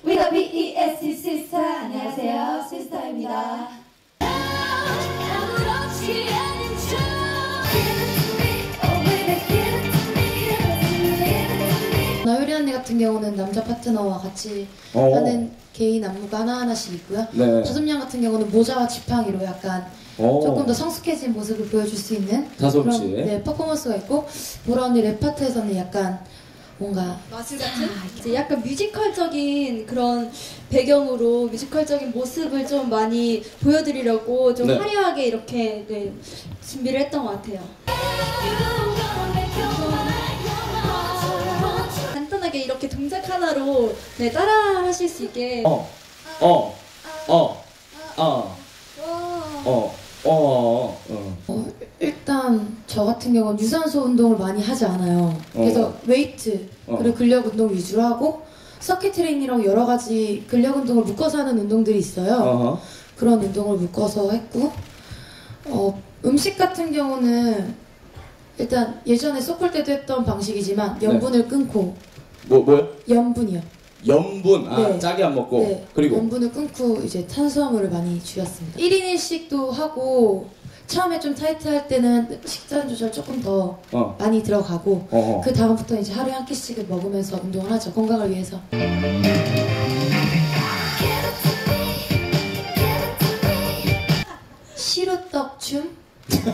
We the BEST 시스타. 안녕하세요, 시스타입니다. 나유리 언니 같은 경우는 남자 파트너와 같이 하는 개인 안무가 하나하나씩 있고요. 네. 다솜양 같은 경우는 모자와 지팡이로 약간 조금 더 성숙해진 모습을 보여줄 수 있는 그런 퍼포먼스가 있고, 보라 언니 랩 파트에서는 약간 뭔가 마술 같은? 이제 약간 뮤지컬적인 그런 배경으로 뮤지컬적인 모습을 좀 많이 보여드리려고 좀 화려하게 이렇게 준비를 했던 것 같아요. 간단하게 이렇게 동작 하나로 따라 하실 수 있게. 일단 저 같은 경우는 유산소 운동을 많이 하지 않아요. 그래서 웨이트 그리고 근력 운동 위주로 하고, 서킷 트레이닝이라고 여러 가지 근력 운동을 묶어서 하는 운동들이 있어요. 그런 운동을 묶어서 했고, 음식 같은 경우는 일단 예전에 소콜 때도 했던 방식이지만 염분을 끊고. 뭐요? 염분이요. 염분? 네. 짜게 안 먹고. 네. 그리고 염분을 끊고 이제 탄수화물을 많이 줄였습니다. 1인 1식도 하고, 처음에 좀 타이트할 때는 식단 조절 조금 더 많이 들어가고, 그 다음부터 이제 하루에 한 끼씩을 먹으면서 운동을 하죠. 건강을 위해서. 시루떡춤?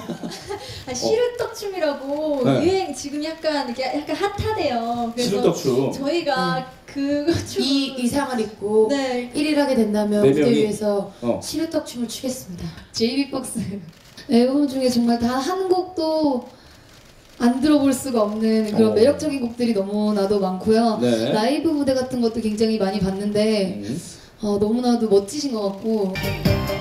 시루떡춤이라고 유행 지금 약간 핫하대요. 그래서 시루떡춤. 저희가 그 춤 이 의상을 입고 1위를 하게 된다면 무대 위에서 시루떡춤을 추겠습니다. 제이비박스 앨범 중에 정말 단 한 곡도 안 들어볼 수가 없는 그런 매력적인 곡들이 너무나도 많고요. 라이브 무대 같은 것도 굉장히 많이 봤는데 너무나도 멋지신 것 같고.